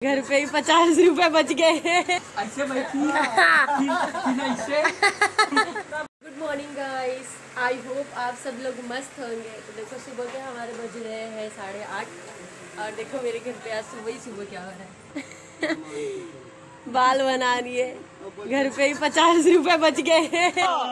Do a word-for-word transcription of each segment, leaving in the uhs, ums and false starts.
घर पे ही पचास रुपए बच गए। ऐसे good morning guys, I hope आप सब लोग मस्त होंगे। तो देखो सुबह के हमारे बज रहे हैं साढ़े आठ और देखो मेरे घर पे आज सुबह ही सुबह क्या हो रहा है। बाल बना रही है, घर पे ही पचास रुपए बच गए।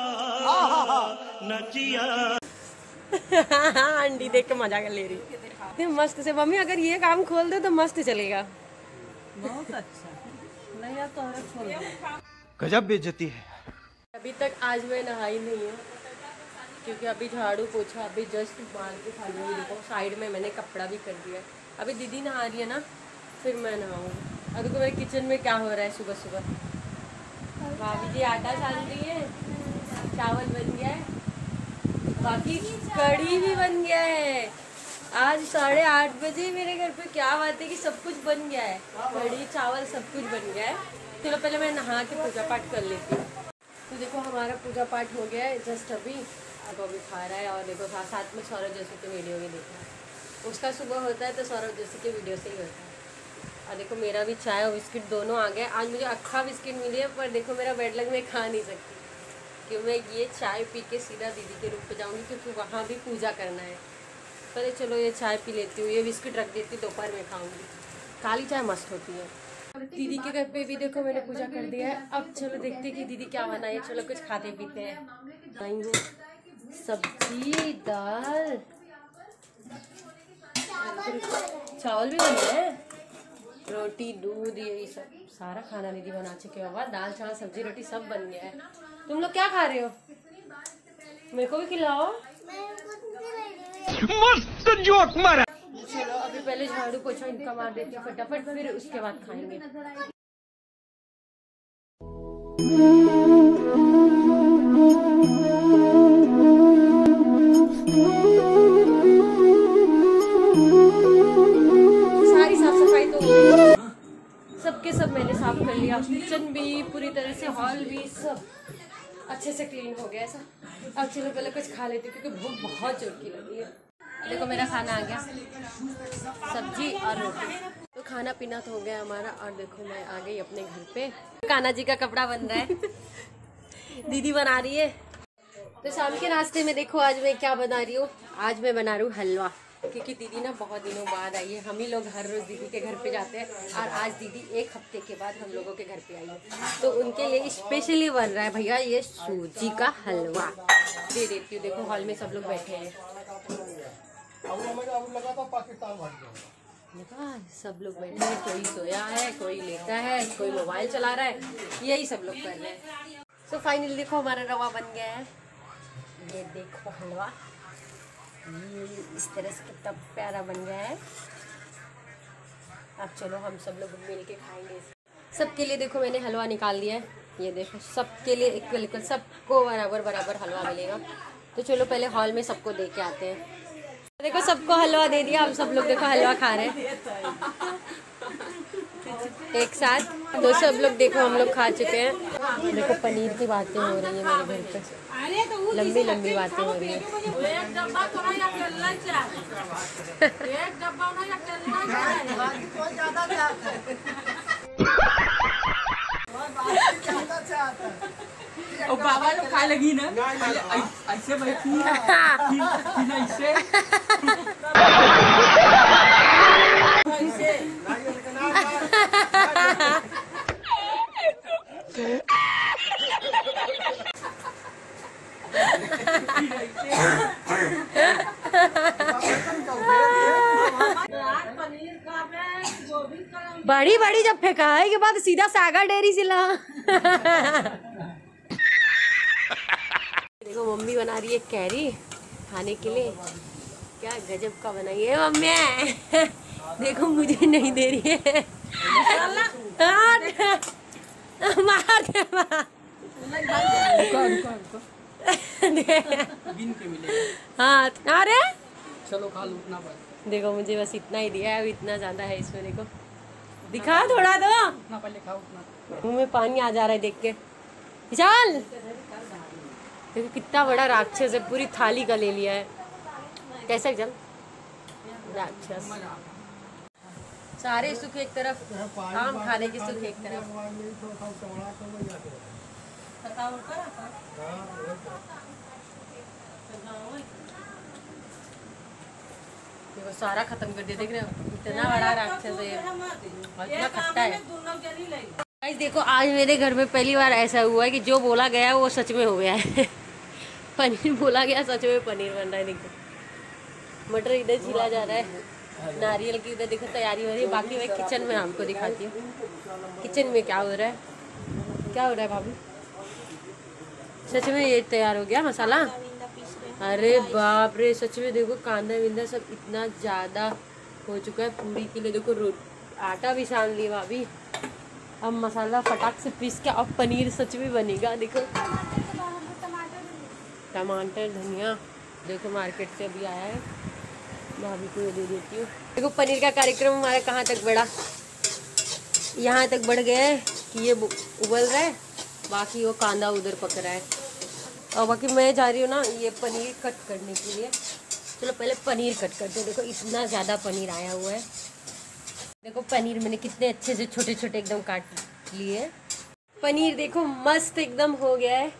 आंटी देख के मजा कर ले रही मस्त से। मम्मी अगर ये काम खोल दो तो मस्त चलेगा। बहुत अच्छा नहीं यार, तो खोल दो। गजब बेइज्जती है। अभी तक आज मैं नहाई नहीं हूँ क्योंकि अभी झाड़ू पोछा अभी जस्ट मार के खाली हुई। देखो साइड में मैंने कपड़ा भी कर दिया। अभी दीदी नहा रही है ना, फिर मैं नहाऊंगी। अभी तो मेरे किचन में क्या हो रहा है सुबह सुबह। भाभी जी आटा छान रही है, चावल बन गया है, बाकी कढ़ी भी बन गया है। आज साढ़े आठ बजे मेरे घर पे क्या बात है कि सब कुछ बन गया है, कढ़ी चावल सब कुछ बन गया है। चलो पहले मैं नहा के पूजा पाठ कर लेती हूँ। तो देखो हमारा पूजा पाठ हो गया है जस्ट अभी। अब अभी खा रहा है और देखो साथ साथ में सौरभ जोशी के वीडियो भी देख रहा है। उसका सुबह होता है तो सौरभ जोशी के वीडियो से ही होता है। और देखो मेरा भी चाय और बिस्किट दोनों आ गए। आज मुझे अक्खा बिस्किट मिली है, पर देखो मेरा बेड लग में खा नहीं सकती क्योंकि मैं ये चाय पी के सीधा दीदी के रूम पे जाऊँगी क्योंकि वहाँ भी पूजा करना है। पहले चलो ये चाय पी लेती हूँ, ये बिस्किट रख देती हूँ, दोपहर में खाऊंगी। काली चाय मस्त होती है। दीदी के घर पे भी देखो मैंने पूजा कर दिया है। अब चलो देखते हैं कि दीदी क्या बनाई है। चलो कुछ खाते पीते हैं। बनाएंगे सब्जी दाल, चावल भी बन गए, रोटी दूध यही सब सारा खाना दीदी बना चुके हो। दाल चावल सब्जी रोटी सब बन गया है। तुम लोग क्या खा रहे हो? मेरे को भी खिलाओ। मस्त जोक मारा। चलो अभी पहले झाड़ू पोछा इनका मार देती हूँ फटाफट, फिर उसके बाद खाएंगे। सारी साफ सफाई तो सबके सब मैंने साफ कर लिया। किचन भी पूरी तरह से, हॉल भी सब अच्छे से क्लीन हो गया ऐसा। अब चलो पहले कुछ खा लेती हूँ क्योंकि भूख बहुत जोर की लगी है। देखो मेरा खाना आ गया, सब्जी और रोटी। तो खाना पीना तो हो गया हमारा और देखो मैं आ गई अपने घर पे। कान्हा जी का कपड़ा बन रहा है, दीदी बना रही है। तो शाम के नाश्ते में देखो आज मैं क्या बना रही हूँ। आज मैं बना रही हूँ हलवा क्योंकि दीदी ना बहुत दिनों बाद आई है। हम ही लोग हर रोज दीदी के घर पे जाते हैं और आज दीदी एक हफ्ते के बाद हम लोगों के घर पे आई है, तो उनके लिए स्पेशली बन रहा है भैया ये सूजी का हलवा। दे देती हूँ। देखो हॉल में सब लोग बैठे हैं, सब लोग बैठे हैं, कोई सोया है, कोई लेटा है, कोई मोबाइल चला रहा है, यही सब लोग कर रहे हैं। तो फाइनली देखो हमारा रवा बन गया है। ये देखो हलवा ये इस तरह से कितना प्यारा बन गया है। अब चलो हम सब लोग मिल के खाएंगे। सबके लिए देखो मैंने हलवा निकाल दिया है। ये देखो सबके लिए इक्वल इक्वल सबको बराबर बराबर हलवा मिलेगा। तो चलो पहले हॉल में सबको दे के आते हैं। देखो सबको हलवा दे दिया। हम सब लोग देखो हलवा खा रहे हैं एक साथ। तो सब लोग देखो हम लोग खा चुके हैं। देखो पनीर की बातें हो रही है मेरे घर पे, लंबी लंबी बातें हो रही है। और बाबा लोग खाए लगी ना ऐसे बैठी ऐसे बड़ी बड़ी जब फेंकाए के बाद सीधा सागर डेयरी से ला। देखो मम्मी बना रही है कैरी खाने के लिए। क्या गजब का बनाई है मम्मी। देखो मुझे नहीं दे रही है। मार दे हाँ अरे चलो खा लो उतना। देखो मुझे बस इतना ही दिया है, अब इतना ज्यादा है इसमें। देखो दिखा थोड़ा दो, उतना पहले खाओ उतना। मुंह में पानी आ जा रहा है देख के। विशाल देखो कितना बड़ा राक्षस है, पूरी थाली का ले लिया है। कैसा चल राक्षस। सारे सुख एक तरफ, आम खाने के सुख एक तरफ। देखो सारा खत्म कर दिया, देख रहे हो इतना बड़ा राक्षस है और इतना खट्टा है। गाइस देखो आज मेरे घर में पहली बार ऐसा हुआ है कि जो बोला गया वो सच में हो गया है। पनीर बोला गया, सच में पनीर बन रहा है। देखो मटर इधर छिला जा रहा है, नारियल की उधर देखो तैयारी हो रही है। बाकी मैं किचन में आपको दिखाती हूँ किचन में क्या हो रहा है, क्या हो रहा है भाभी। सच में ये तैयार हो गया मसाला। अरे बाप रे, सच में देखो कांदा विंदा सब इतना ज़्यादा हो चुका है। पूरी के लिए देखो रो आटा भी सान लिया भाभी। अब मसाला फटाक से पीस के अब पनीर सच में बनेगा। देखो टमाटर धनिया देखो मार्केट से अभी आया है, भाभी को ये दे देती हूँ। देखो पनीर का कार्यक्रम हमारा कहाँ तक बढ़ा, यहाँ तक बढ़ गया है कि ये उबल रहा है, बाकी वो कांदा उधर पक रहा है और बाकी मैं जा रही हूँ ना ये पनीर कट करने के लिए। चलो पहले पनीर कट करते हैं। देखो इतना ज़्यादा पनीर आया हुआ है। देखो पनीर मैंने कितने अच्छे से छोटे छोटे एकदम काट लिए। पनीर देखो मस्त एकदम हो गया है।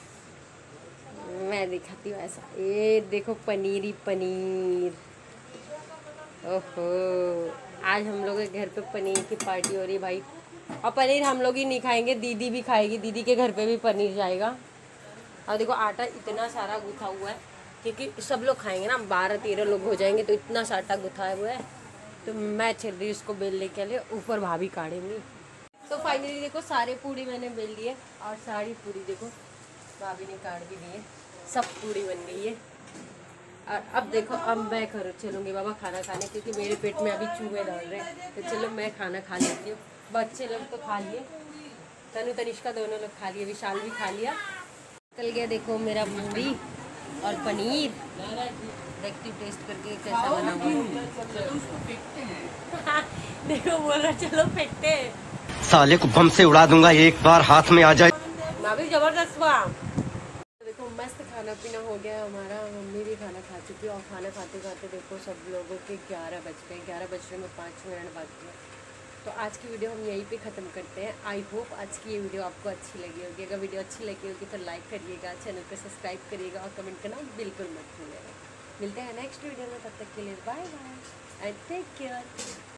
मैं दिखाती हूँ ऐसा, ये देखो पनीर ही पनीर। ओहो आज हम लोग के घर पे पनीर की पार्टी हो रही है भाई। और पनीर हम लोग ही नहीं खाएंगे, दीदी भी खाएगी, दीदी के घर पे भी पनीर जाएगा। और देखो आटा इतना सारा गुथा हुआ है क्योंकि सब लोग खाएंगे ना, बारह तेरह लोग हो जाएंगे तो इतना सा आटा गुथा हुआ है। तो मैं चल रही उसको बेलने के लिए, ऊपर भाभी काटेंगी। तो फाइनली देखो सारे पूड़ी मैंने बेल लिए और सारी पूड़ी देखो भाभी ने काट भी दी है, सब पूड़ी बन गई है। और अब देखो अब मैं घर चलूँगी बाबा खाना खाने, क्योंकि मेरे पेट में अभी चूहे दौड़ रहे हैं। तो चलो मैं खाना खा लेती हूँ। बच्चे लोग तो खा लिए, तनु तनिष्का दोनों लोग खा लिए, विशाल भी खा लिया। चल गया देखो मेरा पूरी और पनीर। देखती टेस्ट करके कैसा बना हुआ। देखो बोल रहा चलो फेंकते हैं। साले को बम से उड़ा दूंगा एक बार हाथ में आ जाए। भाभी जबरदस्त हुआ। देखो मस्त खाना पीना हो गया हमारा, मम्मी भी खाना खा चुकी है। और खाना खाते खाते देखो सब लोगों के ग्यारह बज गए, ग्यारह बजने में पाँच मिनट बाकी है। तो आज की वीडियो हम यहीं पे ख़त्म करते हैं। आई होप आज की ये वीडियो आपको अच्छी लगी होगी। अगर वीडियो अच्छी लगी होगी तो लाइक करिएगा, चैनल को सब्सक्राइब करिएगा और कमेंट करना बिल्कुल मत भूलिएगा। मिलते हैं नेक्स्ट वीडियो में, तब तक के लिए bye bye and take care.